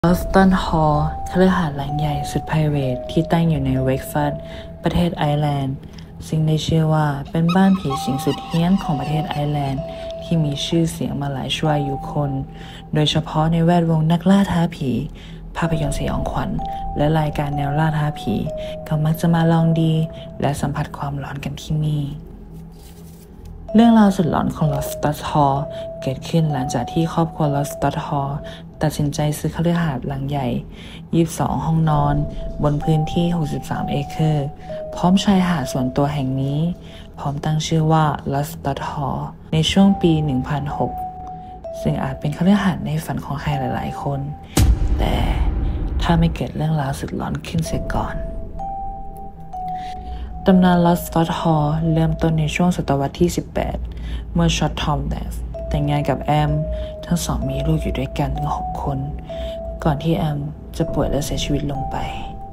ลอสตันฮอลล์คฤหาสน์หลังใหญ่สุดไพรเวทที่ตั้งอยู่ในเวกฟัดประเทศไอร์แลนด์ซึ่งได้เชื่อว่าเป็นบ้านผีสิงสุดเฮี้ยนของประเทศไอร์แลนด์ที่มีชื่อเสียงมาหลายชั่วอายุคนโดยเฉพาะในแวดวงนักล่าท้าผีภาพยนตร์สยองขวัญและรายการแนวล่าท้าผีก็มักจะมาลองดีและสัมผัสความหลอนกันที่นี่เรื่องราวสุดหลอนของลอสตันฮอลล์เกิดขึ้นหลังจากที่ครอบครัวลอสตันฮอลล์ตัดสินใจซื้อคฤหาสน์หลังใหญ่22ห้องนอนบนพื้นที่63เอเคอร์พร้อมชายหาดส่วนตัวแห่งนี้พร้อมตั้งชื่อว่าลอสตันฮอลล์ในช่วงปี1006ซึ่งอาจเป็นคฤหาสน์ในฝันของใครหลายๆคนแต่ถ้าไม่เกิดเรื่องราวสุดหลอนขึ้นเสียก่อนตำนานลอสตันฮอลล์เริ่มต้นในช่วงศตวรรษที่18เมื่อช็อตทอมเดฟแต่งงานกับแอมทั้งสองมีลูกอยู่ด้วยกันถึง6 คนก่อนที่แอมจะป่วยและเสียชีวิตลงไป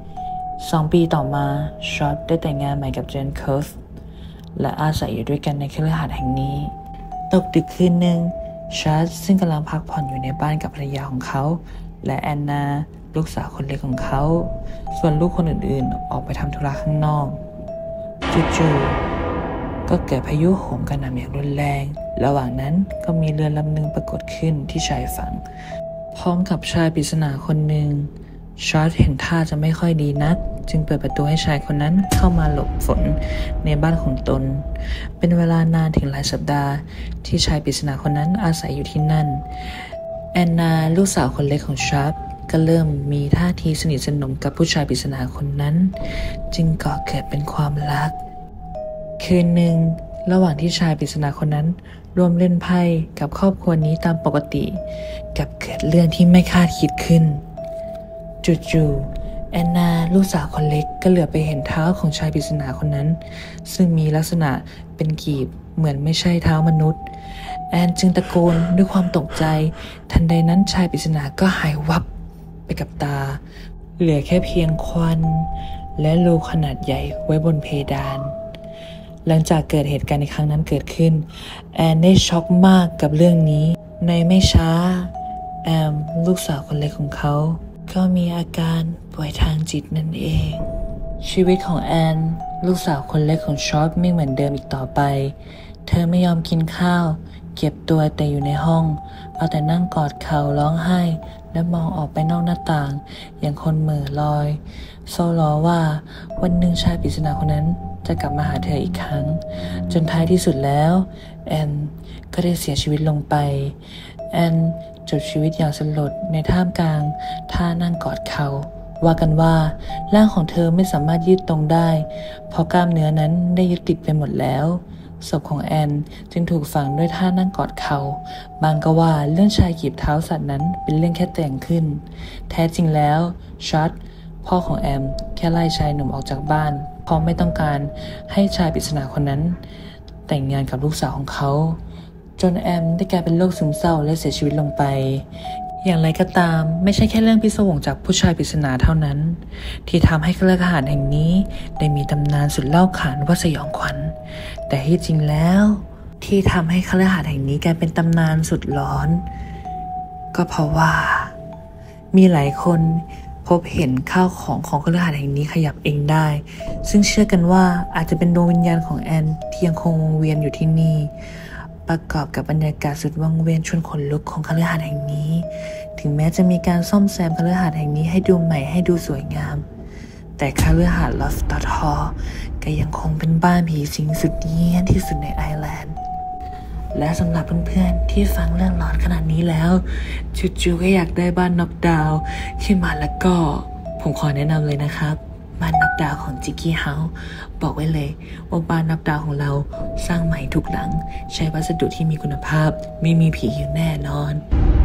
2 ปีต่อมาช็อตได้แต่งงานใหม่กับเจนเคิร์ฟและอาศัยอยู่ด้วยกันในคฤหาสน์แห่งนี้ตกดึกคืนหนึ่งช็อตซึ่งกำลังพักผ่อนอยู่ในบ้านกับภรรยาของเขาและแอนนาลูกสาวคนเล็กของเขาส่วนลูกคนอื่นๆออกไปทำธุระข้างนอกจู่ๆก็เกิดพายุโหมกระหน่ำอย่างรุนแรงระหว่างนั้นก็มีเรือลำหนึ่งปรากฏขึ้นที่ชายฝั่งพร้อมกับชายปริศนาคนหนึ่งช็อตเห็นท่าจะไม่ค่อยดีนักจึงเปิดประตูให้ชายคนนั้นเข้ามาหลบฝนในบ้านของตนเป็นเวลานานถึงหลายสัปดาห์ที่ชายปริศนาคนนั้นอาศัยอยู่ที่นั่นแอนนาลูกสาวคนเล็กของช็อตก็เริ่มมีท่าทีสนิทสนมกับผู้ชายปริศนาคนนั้นจึงก่อเกิดเป็นความรักคืนหนึ่งระหว่างที่ชายปริศนาคนนั้นร่วมเล่นไพ่กับครอบครัวนี้ตามปกติกับเกิดเรื่องที่ไม่คาดคิดขึ้นจู่ๆแอนนาลูกสาวคนเล็กก็เหลือบไปเห็นเท้าของชายปริศนาคนนั้นซึ่งมีลักษณะเป็นกีบเหมือนไม่ใช่เท้ามนุษย์แอนจึงตะโกนด้วยความตกใจทันใดนั้นชายปริศนาก็หายวับไปกับตาเหลือแค่เพียงควันและรูขนาดใหญ่ไว้บนเพดานหลังจากเกิดเหตุการณ์ในครั้งนั้นเกิดขึ้นแอนได้ช็อกมากกับเรื่องนี้ในไม่ช้าแอมลูกสาวคนเล็กของเขาก็มีอาการป่วยทางจิตนั่นเองชีวิตของแอนลูกสาวคนเล็กของช็อตไม่เหมือนเดิมอีกต่อไปเธอไม่ยอมกินข้าวเก็บตัวแต่อยู่ในห้องเอาแต่นั่งกอดเข่าร้องไห้และมองออกไปนอกหน้าต่างอย่างคนเหม่อลอยเศร้าล้อว่าวันหนึ่งชายปริศนาคนนั้นจะกลับมาหาเธออีกครั้งจนท้ายที่สุดแล้วแอนก็ได้เสียชีวิตลงไปแอนจบชีวิตอย่างสลดในท่ามกลางท่านั่งกอดเขาว่ากันว่าร่างของเธอไม่สามารถยืดตรงได้เพราะกล้ามเนื้อนั้นได้ยึดติดไปหมดแล้วศพของแอนจึงถูกฝังด้วยท่านั่งกอดเขาบางก็ว่าเรื่องชายกีบเท้าสัตว์นั้นเป็นเรื่องแค่แต่งขึ้นแท้จริงแล้วช็อตพ่อของแอมแค่ไล่ชายหนุ่มออกจากบ้านเพราะไม่ต้องการให้ชายปริศนาคนนั้นแต่งงานกับลูกสาวของเขาจนแอมได้กลายเป็นโรคซึมเศร้าและเสียชีวิตลงไปอย่างไรก็ตามไม่ใช่แค่เรื่องพิศวงจากผู้ชายปริศนาเท่านั้นที่ทำให้คฤหาสน์แห่งนี้ได้มีตำนานสุดเล่าขานว่าสยองขวัญแต่ที่จริงแล้วที่ทำให้คฤหาสน์แห่งนี้กลายเป็นตำนานสุดหลอนก็เพราะว่ามีหลายคนพบเห็นข้าวของคฤหาสน์แห่งนี้ขยับเองได้ซึ่งเชื่อกันว่าอาจจะเป็นดวงวิญญาณของแอนที่ยังคงวนเวียนอยู่ที่นี่ประกอบกับบรรยากาศสุดวังเวงชวนขนลุกของคฤหาสน์แห่งนี้ถึงแม้จะมีการซ่อมแซมคฤหาสน์แห่งนี้ให้ดูใหม่ให้ดูสวยงามแต่คฤหาสน์ลอสตันฮอลล์ก็ยังคงเป็นบ้านผีสิงสุดเฮี้ยนที่สุดในไอร์แลนด์และสำหรับเพื่อนๆที่ฟังเรื่องหลอนขนาดนี้แล้วจู่ๆก็อยากได้บ้านน็อกดาวน์ขึ้นมาแล้วก็ผมขอแนะนำเลยนะครับบ้านน็อกดาวน์ของจิกกี้เฮาส์บอกไว้เลยว่าบ้านน็อกดาวน์ของเราสร้างใหม่ทุกหลังใช้วัสดุที่มีคุณภาพไม่มีผีอยู่แน่นอน